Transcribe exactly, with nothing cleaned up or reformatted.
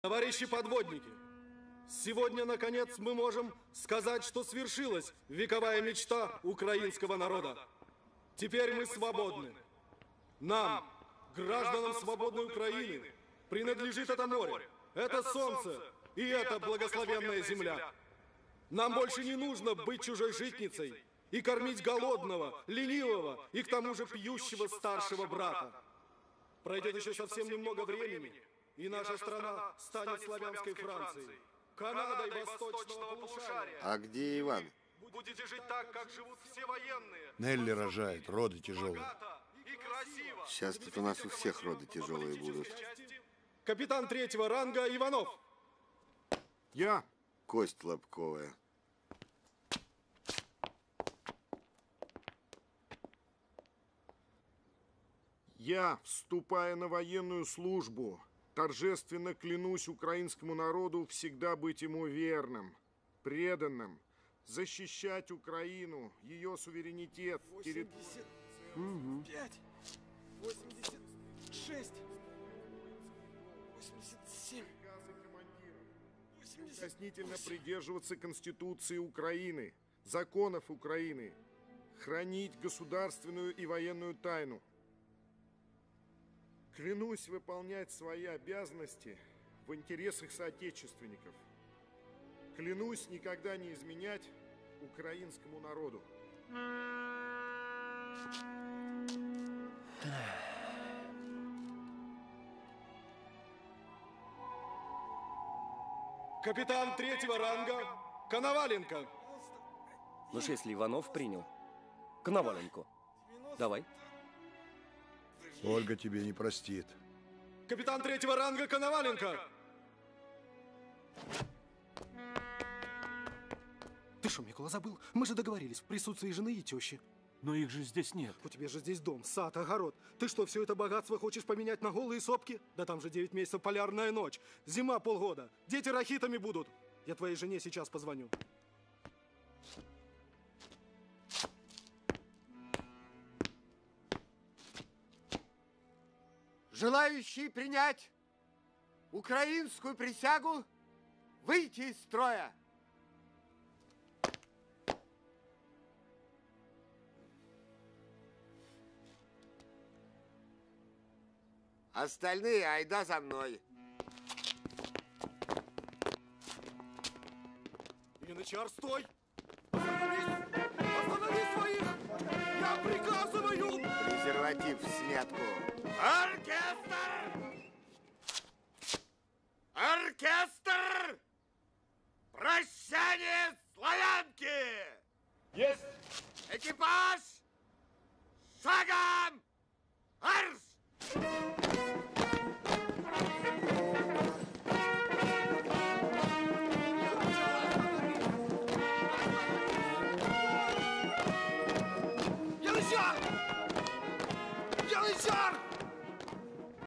Товарищи подводники, сегодня, наконец, мы можем сказать, что свершилась вековая мечта украинского народа. Теперь мы свободны. Нам, гражданам свободной Украины, принадлежит это море, это солнце и эта благословенная земля. Нам больше не нужно быть чужой житницей и кормить голодного, ленивого и к тому же пьющего старшего брата. Пройдет еще совсем немного времени, и наша страна станет славянской Францией, Канадой восточного полушария. А где Иван? Будете жить так, как живут все военные. Нелли рожает, роды тяжелые. Сейчас тут у нас у всех роды тяжелые будут. Капитан третьего ранга Иванов. Я. Кость лобковая. Я, вступая на военную службу, торжественно клянусь украинскому народу всегда быть ему верным, преданным, защищать Украину, ее суверенитет, восемьдесят пять, восемьдесят шесть, восемьдесят семь, восемьдесят неукоснительно придерживаться Конституции Украины, законов Украины, хранить государственную и военную тайну. Клянусь выполнять свои обязанности в интересах соотечественников. Клянусь никогда не изменять украинскому народу. Капитан третьего ранга Коноваленко. Ну что, если Иванов принял? Коноваленко. Давай. Ольга тебе не простит. Капитан третьего ранга Коноваленко. Ты что, Микола, забыл? Мы же договорились в присутствии жены и тещи. Но их же здесь нет. У тебя же здесь дом, сад, огород. Ты что, все это богатство хочешь поменять на голые сопки? Да там же девять месяцев полярная ночь. Зима полгода. Дети рахитами будут. Я твоей жене сейчас позвоню. Желающие принять украинскую присягу, выйти из строя. Остальные айда за мной. Янычар, стой! Остановись! Останови своих! Я приказываю! Презерватив в смятку. Оркестр! Оркестр! Прощание славянки! Есть! Экипаж! Шагом! Арш! Янычар! Янычар!